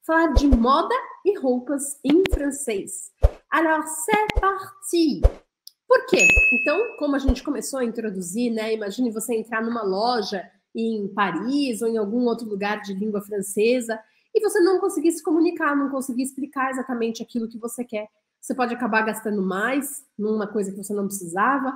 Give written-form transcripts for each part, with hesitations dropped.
falar de moda e roupas em francês. Alors, c'est parti! Por quê? Então, como a gente começou a introduzir, né? Imagine você entrar numa loja em Paris ou em algum outro lugar de língua francesa e você não conseguir se comunicar, não conseguir explicar exatamente aquilo que você quer. Você pode acabar gastando mais numa coisa que você não precisava,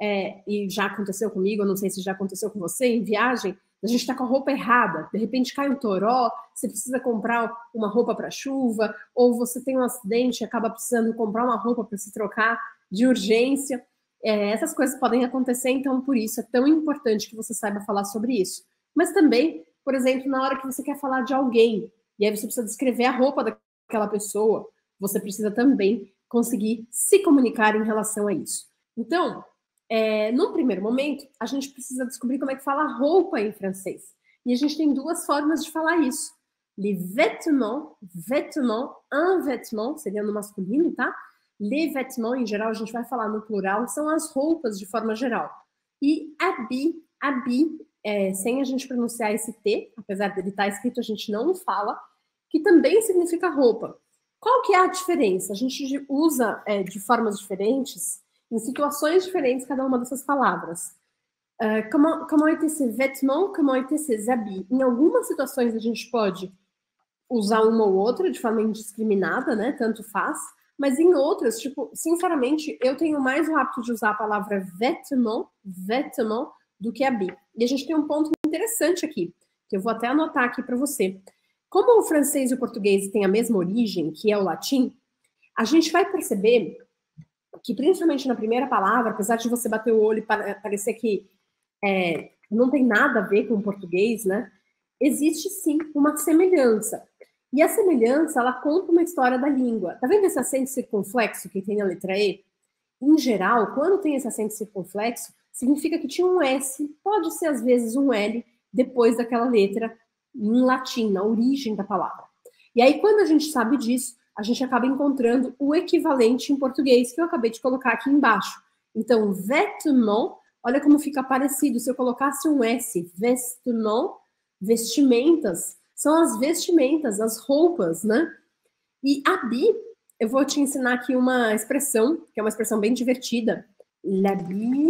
e já aconteceu comigo, eu não sei se já aconteceu com você, em viagem, a gente está com a roupa errada, de repente cai um toró, você precisa comprar uma roupa para chuva, ou você tem um acidente e acaba precisando comprar uma roupa para se trocar de urgência. Essas coisas podem acontecer, então por isso é tão importante que você saiba falar sobre isso. Mas também, por exemplo, na hora que você quer falar de alguém, e aí você precisa descrever a roupa daquela pessoa, você precisa também conseguir se comunicar em relação a isso. Então, num primeiro momento, a gente precisa descobrir como é que fala roupa em francês. E a gente tem duas formas de falar isso. Les vêtements, vêtements, un vêtement, seria no masculino, tá? Les vêtements, em geral, a gente vai falar no plural, são as roupas de forma geral. E habit, habit, sem a gente pronunciar esse T, apesar dele estar escrito, a gente não fala, que também significa roupa. Qual que é a diferença? A gente usa de formas diferentes, em situações diferentes, cada uma dessas palavras. Comment étaient ces vêtements, comment étaient ces habits? Em algumas situações a gente pode usar uma ou outra de forma indiscriminada, né? Tanto faz. Mas em outras, tipo, sinceramente, eu tenho mais o hábito de usar a palavra vêtement, vêtement, do que habit. E a gente tem um ponto interessante aqui, que eu vou até anotar aqui para você. Como o francês e o português têm a mesma origem, que é o latim, a gente vai perceber que, principalmente na primeira palavra, apesar de você bater o olho e parecer que não tem nada a ver com o português, né? Existe sim uma semelhança. E a semelhança, ela conta uma história da língua. Tá vendo esse acento circunflexo que tem na letra E? Em geral, quando tem esse acento circunflexo, significa que tinha um S, pode ser às vezes um L, depois daquela letra em latim, na origem da palavra. E aí, quando a gente sabe disso, a gente acaba encontrando o equivalente em português, que eu acabei de colocar aqui embaixo. Então, vêtement, olha como fica parecido. Se eu colocasse um S, vêtement, vestimentas, são as vestimentas, as roupas, né? E habit, eu vou te ensinar aqui uma expressão, que é uma expressão bem divertida. L'habit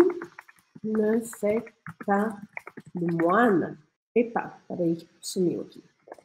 ne fait pas le moine. Epa, peraí que sumiu aqui.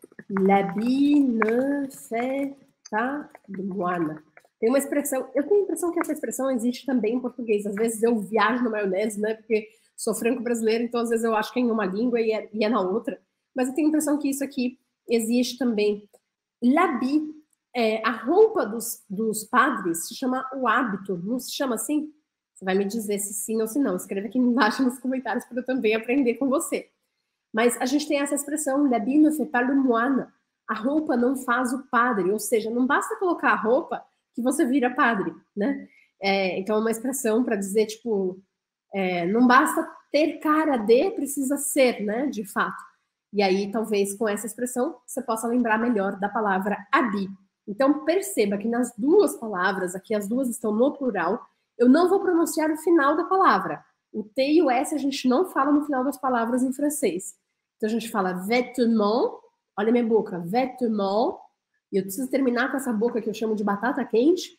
L'habit ne fait pas le moine. Tem uma expressão, eu tenho a impressão que essa expressão existe também em português. Às vezes eu viajo na maionese, né? Porque sou franco-brasileira, então às vezes eu acho que é em uma língua e é na outra. Mas eu tenho a impressão que isso aqui existe também. L'habit, a roupa dos padres se chama o hábito, não se chama assim? Você vai me dizer se sim ou se não. Escreva aqui embaixo nos comentários para eu também aprender com você. Mas a gente tem essa expressão, l'habit ne fait pas le moine. A roupa não faz o padre, ou seja, não basta colocar a roupa que você vira padre, né? Então é uma expressão para dizer, tipo, não basta ter cara de, precisa ser, né? De fato. E aí, talvez, com essa expressão, você possa lembrar melhor da palavra habit. Então, perceba que nas duas palavras, aqui as duas estão no plural, eu não vou pronunciar o final da palavra. O T e o S a gente não fala no final das palavras em francês. Então, a gente fala vêtement, olha minha boca, vêtement, e eu preciso terminar com essa boca que eu chamo de batata quente,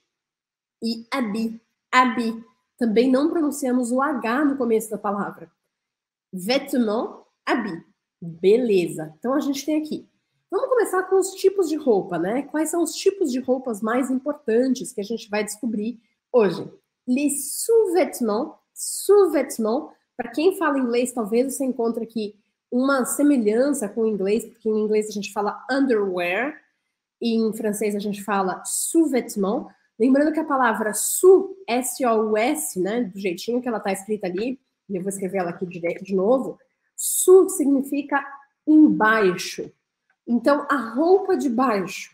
e habit, habit. Também não pronunciamos o H no começo da palavra. Vêtement, habit. Beleza, então a gente tem aqui. Vamos começar com os tipos de roupa, né? Quais são os tipos de roupas mais importantes que a gente vai descobrir hoje? Les sous-vêtements, sous-vêtements, para quem fala inglês, talvez você encontre aqui uma semelhança com o inglês, porque em inglês a gente fala underwear, e em francês a gente fala sous-vêtements. Lembrando que a palavra sous, S-O-U-S, né? Do jeitinho que ela está escrita ali, e eu vou escrever ela aqui de novo, sous significa embaixo. Então, a roupa de baixo,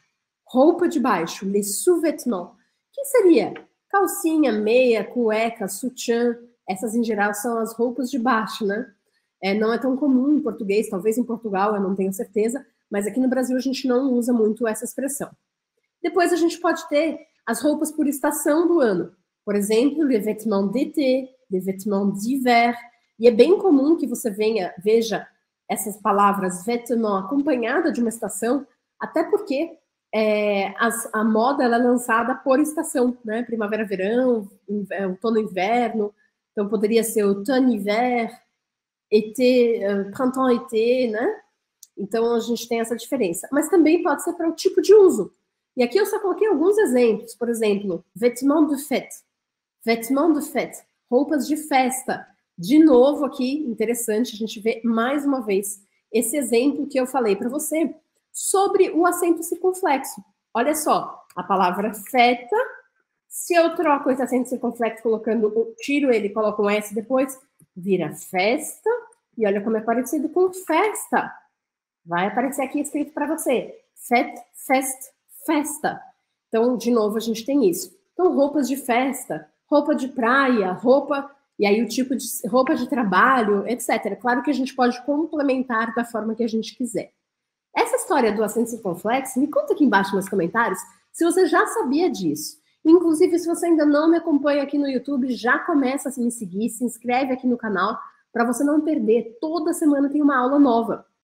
les sous-vêtements. O que seria? Calcinha, meia, cueca, sutiã. Essas, em geral, são as roupas de baixo, né? Não é tão comum em português, talvez em Portugal, eu não tenho certeza, mas aqui no Brasil a gente não usa muito essa expressão. Depois a gente pode ter as roupas por estação do ano. Por exemplo, les vêtements d'été, les vêtements d'hiver. E é bem comum que você veja essas palavras vêtements acompanhada de uma estação, até porque a moda ela é lançada por estação, né? Primavera, verão, outono, inverno. Então, poderia ser outono, hiver, été, printemps, été, né? Então, a gente tem essa diferença. Mas também pode ser para o tipo de uso. E aqui eu só coloquei alguns exemplos. Por exemplo, vêtements de fête. Vêtements de fête. Roupas de festa. De novo aqui, interessante, a gente vê mais uma vez esse exemplo que eu falei para você sobre o acento circunflexo. Olha só, a palavra feta, se eu troco esse acento circunflexo colocando, tiro ele, coloco um S depois, vira festa, e olha como é parecido com festa. Vai aparecer aqui escrito para você, fête, fest, festa. Então, de novo, a gente tem isso. Então, roupas de festa, roupa de praia, roupa... E aí o tipo de roupa de trabalho, etc. Claro que a gente pode complementar da forma que a gente quiser. Essa história do acento circunflexo, me conta aqui embaixo nos comentários se você já sabia disso. Inclusive, se você ainda não me acompanha aqui no YouTube, já começa a me seguir, se inscreve aqui no canal para você não perder. Toda semana tem uma aula nova.